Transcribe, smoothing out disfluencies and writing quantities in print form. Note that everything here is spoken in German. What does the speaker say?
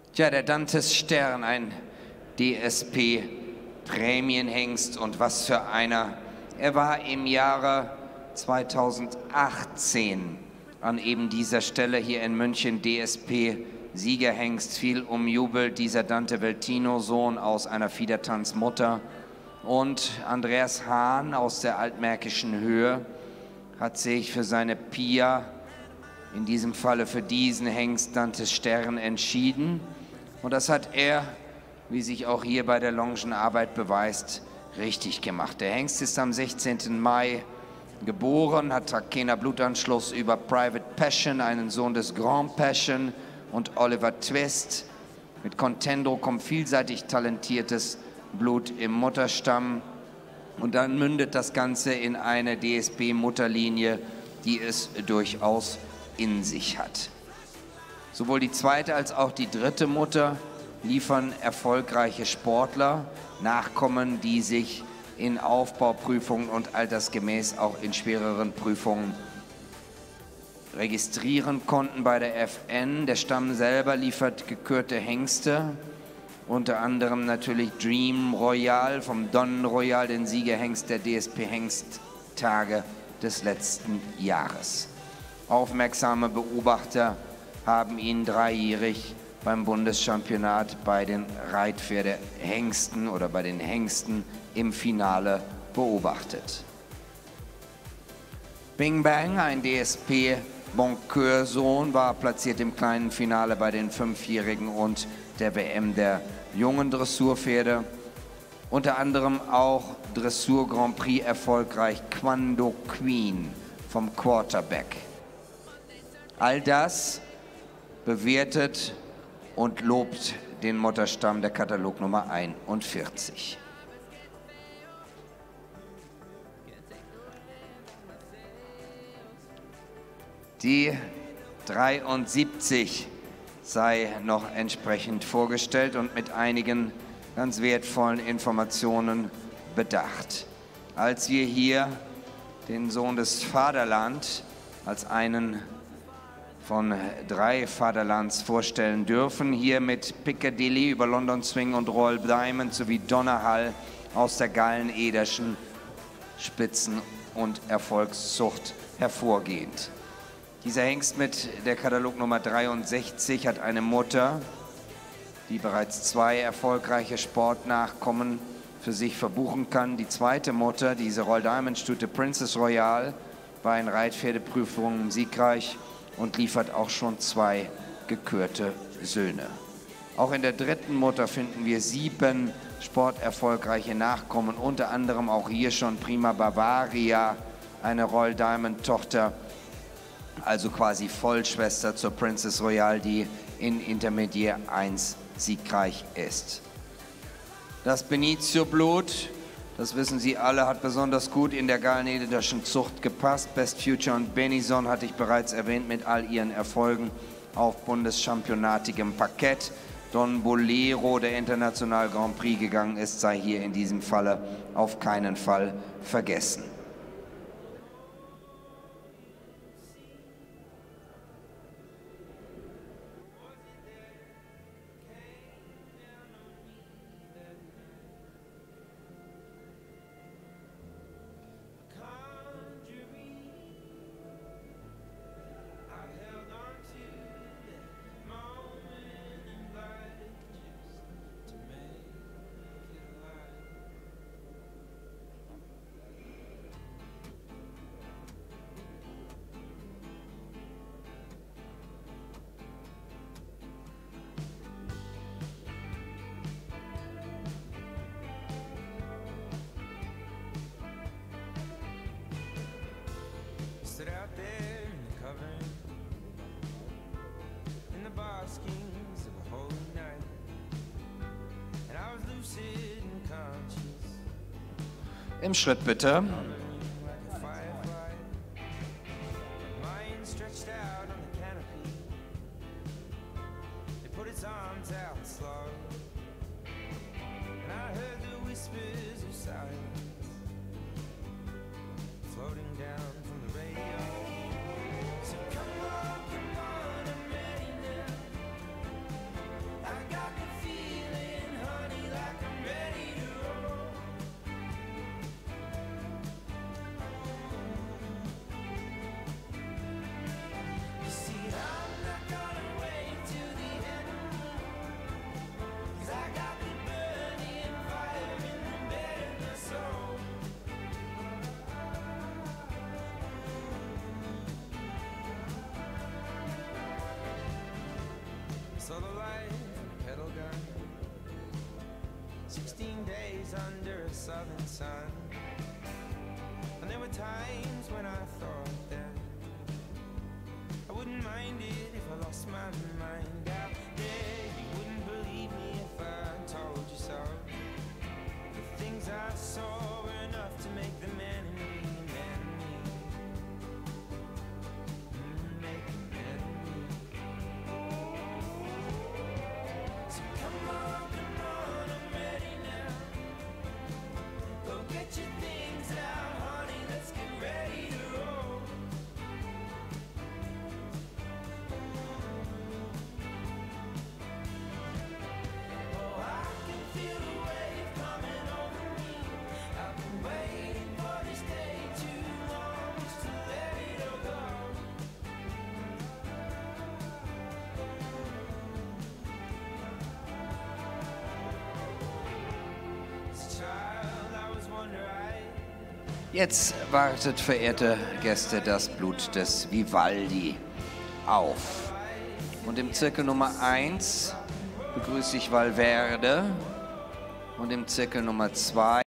Tja, der Dantes Stern, ein DSP-Prämienhengst und was für einer. Er war im Jahre 2018 an eben dieser Stelle hier in München DSP-Siegerhengst, viel umjubelt, dieser Dante Veltino-Sohn aus einer Fiedertanzmutter. Und Andreas Hahn aus der altmärkischen Höhe hat sich für seine Pia, in diesem Falle für diesen Hengst Dantes Stern, entschieden. Und das hat er, wie sich auch hier bei der Longenarbeit beweist, richtig gemacht. Der Hengst ist am 16. Mai geboren, hat Trakehner Blutanschluss über Private Passion, einen Sohn des Grand Passion, und Oliver Twist. Mit Contendo kommt vielseitig talentiertes Blut im Mutterstamm. Und dann mündet das Ganze in eine DSP-Mutterlinie, die es durchaus in sich hat. Sowohl die zweite als auch die dritte Mutter liefern erfolgreiche Sportler, Nachkommen, die sich in Aufbauprüfungen und altersgemäß auch in schwereren Prüfungen registrieren konnten bei der FN. Der Stamm selber liefert gekürte Hengste, unter anderem natürlich Dream Royal vom Don Royal, den Siegerhengst der DSP-Hengsttage des letzten Jahres. Aufmerksame Beobachter haben ihn dreijährig beim Bundeschampionat bei den Reitpferdehengsten oder bei den Hengsten im Finale beobachtet. Bing Bang, ein DSP-Boncoeur-Sohn, war platziert im kleinen Finale bei den Fünfjährigen und der WM der jungen Dressurpferde. Unter anderem auch Dressur Grand Prix erfolgreich Quando Queen vom Quarterback. All das bewertet und lobt den Mutterstamm der Katalog Nummer 41. Die 73 sei noch entsprechend vorgestellt und mit einigen ganz wertvollen Informationen bedacht. Als wir hier den Sohn des Vaterland als einen von 3 Vaterlands vorstellen dürfen, hier mit Piccadilly über London Swing und Royal Diamond sowie Donnerhall aus der Gallen-Ederschen Spitzen- und Erfolgszucht hervorgehend. Dieser Hengst mit der Katalog Nummer 63 hat eine Mutter, die bereits 2 erfolgreiche Sportnachkommen für sich verbuchen kann. Die zweite Mutter, diese Royal Diamond Stute Princess Royal, war in Reitpferdeprüfungen siegreich und liefert auch schon 2 gekürte Söhne. Auch in der dritten Mutter finden wir 7 sporterfolgreiche Nachkommen, unter anderem auch hier schon Prima Bavaria, eine Royal Diamond Tochter, also quasi Vollschwester zur Princess Royal, die in Intermediär 1 siegreich ist. Das Benicio-Blut, das wissen Sie alle, hat besonders gut in der Gallen-Ederschen Zucht gepasst. Best Future und Benison hatte ich bereits erwähnt mit all ihren Erfolgen auf bundeschampionatigem Parkett. Don Bolero, der international Grand Prix gegangen ist, sei hier in diesem Falle auf keinen Fall vergessen. Out there in the covering, in the baskings of a holy night, and I was lucid and conscious. Im Schritt bitte. Like a firefly, mine stretched out on the canopy. It put its arms out slow, and I heard the whispers of silence floating down from the radio. So come on, I'm ready now. I 16 days under a southern sun. And there were times when I thought that I wouldn't mind it if I lost my mind out there. You wouldn't believe me if I told you so. The things I saw were enough to make the man in me a man in me. Make a man in me. So come on, I'm ready now. Go get your things out, honey, let's get ready to roll. Oh, I can feel the wave coming over me. I've been waiting for this day too long, just to let it all go. As a child, I was wonder-eyed. Jetzt wartet, verehrte Gäste, das Blut des Vivaldi auf. Und im Zirkel Nummer 1 begrüße ich Valverde und im Zirkel Nummer 2